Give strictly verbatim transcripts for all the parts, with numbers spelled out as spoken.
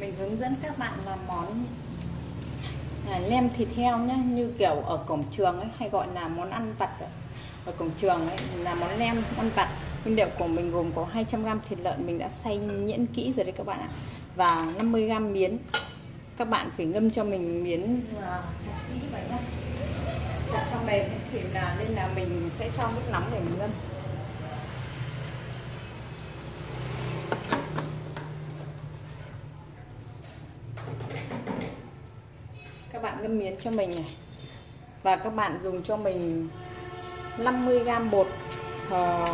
Mình hướng dẫn các bạn làm món là nem thịt heo nhé, như kiểu ở cổng trường ấy, hay gọi là món ăn vặt ở, ở cổng trường ấy, là món nem ăn vặt. Nguyên liệu của mình gồm có hai trăm gam thịt lợn mình đã xay nhuyễn kỹ rồi đấy các bạn ạ, và năm mươi gam miến. Các bạn phải ngâm cho mình miến kỹ vậy nhá. Trong đây thì là nên là mình sẽ cho nước nóng để mình ngâm. Các bạn ngâm miến cho mình này, và các bạn dùng cho mình năm mươi gam bột uh,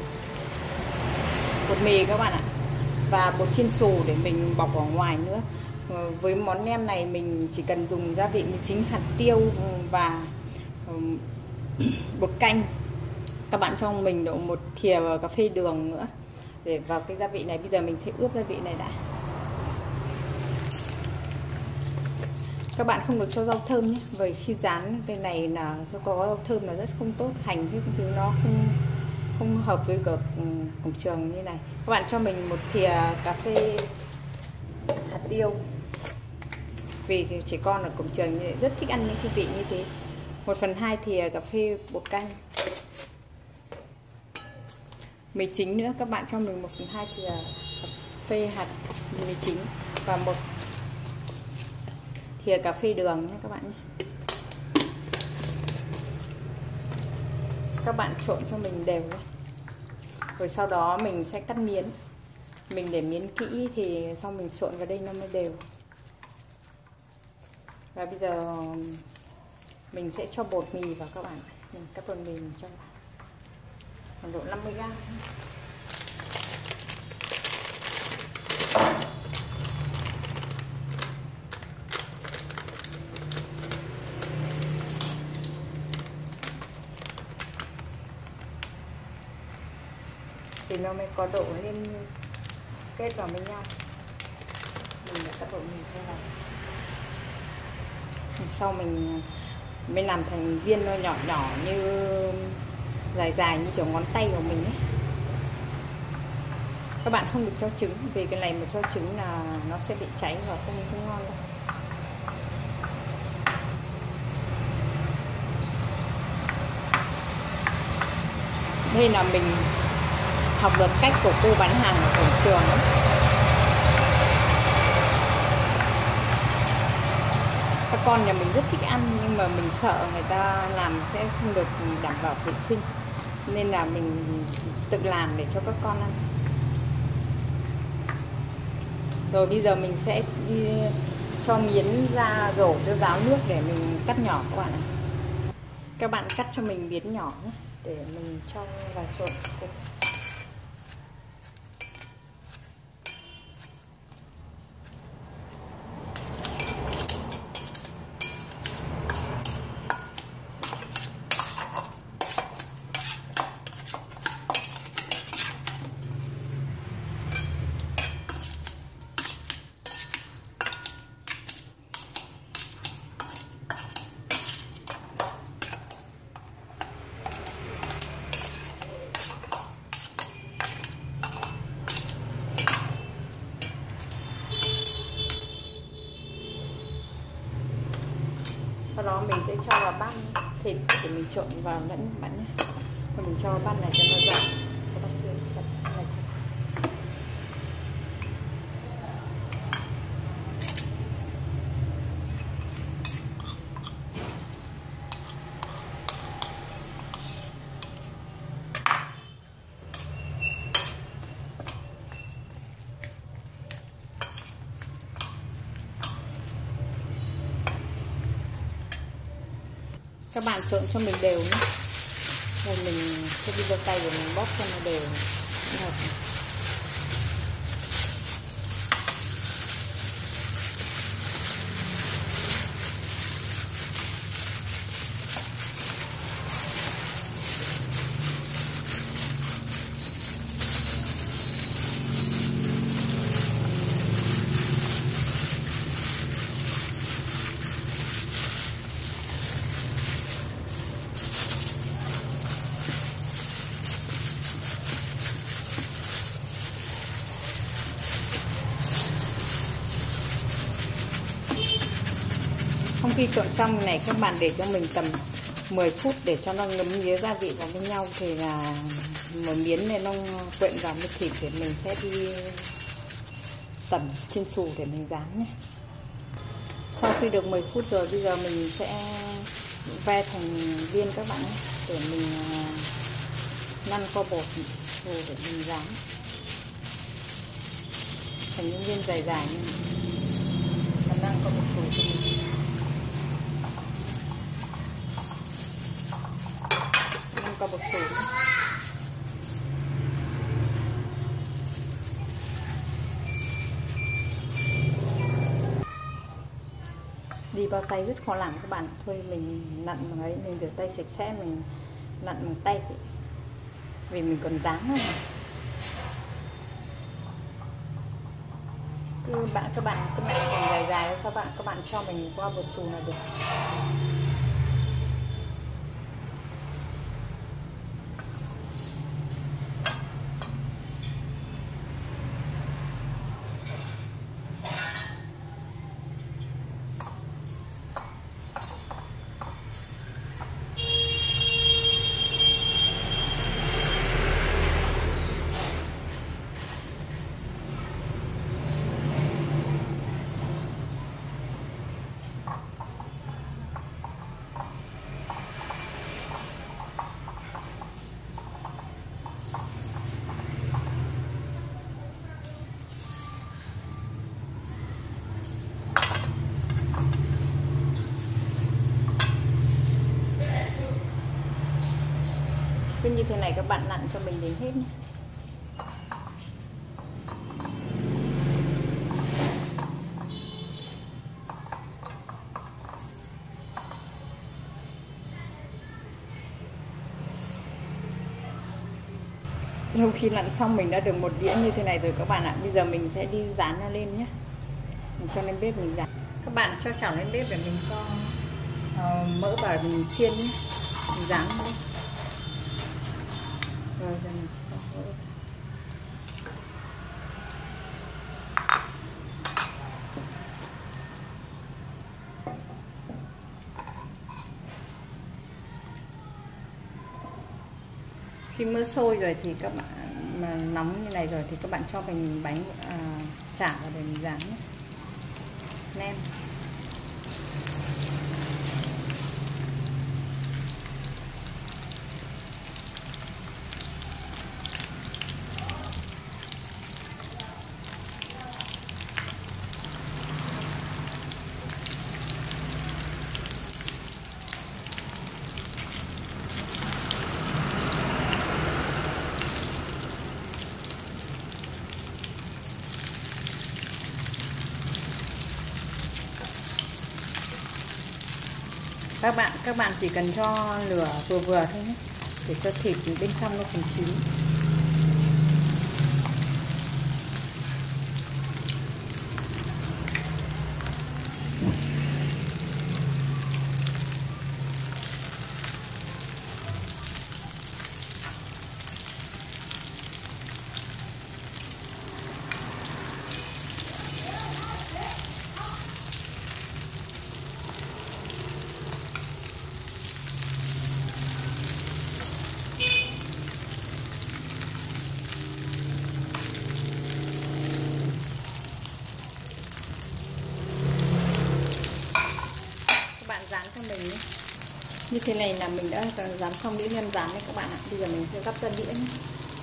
bột mì các bạn ạ, và bột chiên xù để mình bọc ở ngoài nữa. Uh, với món nem này mình chỉ cần dùng gia vị chính hạt tiêu và uh, bột canh. Các bạn cho mình độ một thìa cà phê đường nữa để vào cái gia vị này. Bây giờ mình sẽ ướp gia vị này đã. Các bạn không được cho rau thơm nhé, bởi khi rán cái này là do có rau thơm là rất không tốt, hành cái thứ nó không không hợp với cổng cổng trường như này. Các bạn cho mình một thìa cà phê hạt tiêu, vì trẻ con ở cổng trường rất thích ăn những cái vị như thế. Một phần hai thìa cà phê bột canh. Mì chính nữa, các bạn cho mình một phần hai thìa cà phê hạt mì chính và một thìa cà phê đường nhé các bạn nhé. Các bạn trộn cho mình đều lên. Rồi sau đó mình sẽ cắt miến. Mình để miến kỹ thì sau mình trộn vào đây nó mới đều. Và bây giờ mình sẽ cho bột mì vào các bạn. Mình cắt bột mì mình cho vào khoảng độ năm mươi gam. Thì nó mới có độ liên kết vào với nhau. Mình đã cắt bột mì cho vào. Sau mình mới làm thành viên nó nhỏ nhỏ như dài dài như kiểu ngón tay của mình ấy. Các bạn không được cho trứng, vì cái này mà cho trứng là nó sẽ bị cháy và không không ngon đâu. Đây là mình học được cách của cô bán hàng ở cổng trường ấy. Các con nhà mình rất thích ăn, nhưng mà mình sợ người ta làm sẽ không được đảm bảo vệ sinh, nên là mình tự làm để cho các con ăn. Rồi bây giờ mình sẽ đi cho miến ra rổ cho ráo nước để mình cắt nhỏ các bạn ạ. Các bạn cắt cho mình miến nhỏ nhé, để mình cho vào trộn. Sau đó mình sẽ cho vào bát thịt để mình trộn vào lẫn bạn nhé. Và mình cho bát này cho nó dặn. Các bạn trộn cho mình đều nhé. Rồi mình sẽ đi vào tay để mình bóp cho nó đều. Sau khi trộn xong này các bạn để cho mình tầm mười phút để cho nó ngấm nghía gia vị vào với nhau thì là một miếng này nó quyện vào với thịt để mình sẽ đi tẩm chiên xù để mình rán nhé. Sau khi được mười phút rồi bây giờ mình sẽ ve thành viên các bạn nhé, để mình lăn qua bột rồi để mình rán thành những viên dài dài như này. Mình lăn qua bột rồi cho mình lăn qua bột sồi. Đi bao tay rất khó làm các bạn, thôi mình nặn bằng ấy, mình rửa tay sạch sẽ, mình nặn bằng tay thì vì mình còn rán nữa mà. Cứ bạn các bạn cứ nặn còn dài dài sao bạn các bạn cho mình qua bột xù là được. Cứ như thế này các bạn nặn cho mình đến hết nhé. Sau khi nặn xong mình đã được một đĩa như thế này rồi các bạn ạ. Bây giờ mình sẽ đi rán nó lên nhé. Mình cho lên bếp mình rán. Các bạn cho chảo lên bếp để mình cho uh, mỡ vào mình chiên nhé. Mình rán lên. Rồi giờ mình cho mỡ. Khi mỡ sôi rồi thì các bạn mà nóng như này rồi thì các bạn cho mình bánh à, chả vào để mình rán nhé. Nem. Các bạn các bạn chỉ cần cho lửa vừa vừa thôi nhé, để cho thịt bên trong nó còn chín. Rán cho mình nhé. Như thế này là mình đã rán xong đĩa nem rán đấy các bạn ạ. Bây giờ mình sẽ gắp ra đĩa nhé.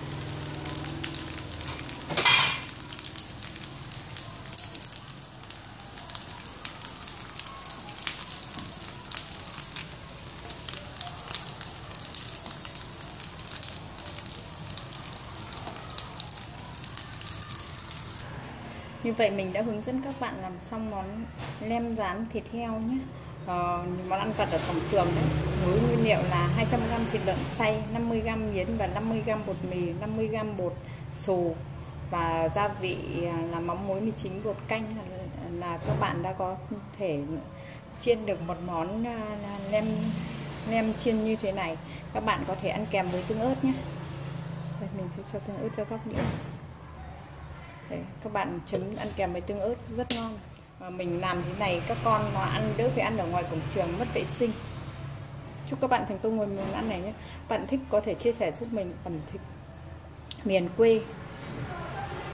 Như vậy mình đã hướng dẫn các bạn làm xong món nem rán thịt heo nhé. Ờ, món ăn vặt ở cổng trường đấy. Với nguyên liệu là hai trăm gam thịt lợn xay, năm mươi gam miến và năm mươi gam bột mì, năm mươi gam bột xù và gia vị là mắm muối mì chính, bột canh là các bạn đã có thể chiên được một món nem nem chiên như thế này. Các bạn có thể ăn kèm với tương ớt nhé. Đây, mình sẽ cho tương ớt cho các đĩa. Đấy, các bạn chấm ăn kèm với tương ớt rất ngon. Và mình làm thế này các con nó ăn đỡ phải ăn ở ngoài cổng trường mất vệ sinh. Chúc các bạn thành công với món ăn này nhé. Bạn thích có thể chia sẻ giúp mình ẩm thực miền quê